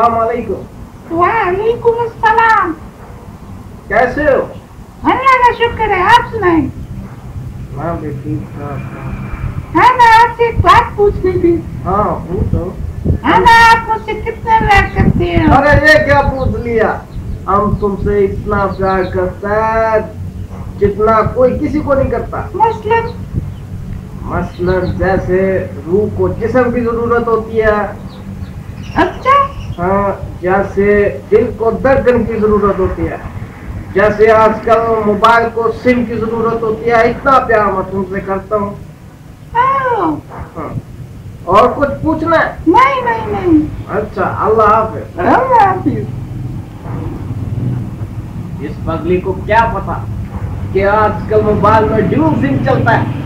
अस्सलाम वालेकुम। वालेकुम अस्सलाम। कैसे हो? अल्लाह का शुक्र है, आप सुनाएं। मैं भी ठीक ठाक। हाँ, मैं आपसे एक बात पूछनी थी। हाँ पूछो। हाँ, मैं आप मुझसे कितना प्यार करते हैं? अरे ये क्या पूछ लिया, हम तुमसे इतना प्यार करता है जितना कोई किसी को नहीं करता। मसलन जैसे रूह को जिस्म की जरूरत होती है। अच्छा। हाँ, जैसे दिल को धड़कन की जरूरत होती है, जैसे आजकल मोबाइल को सिम की जरूरत होती है, इतना प्यार मैं तुमसे करता हूँ। हाँ। और कुछ पूछना है? नहीं नहीं नहीं। अच्छा, अल्लाह हाफिज। अल्लाह हाफिज। इस पगली को क्या पता कि आजकल मोबाइल में ड्यूल सिम चलता है।